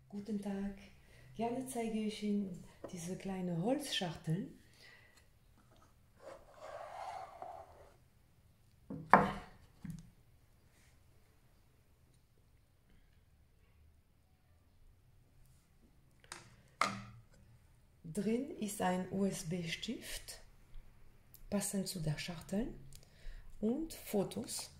Guten Tag. Gerne zeige ich Ihnen diese kleine Holzschachteln. Drin ist ein USB-Stift, passend zu der Schachtel, und Fotos.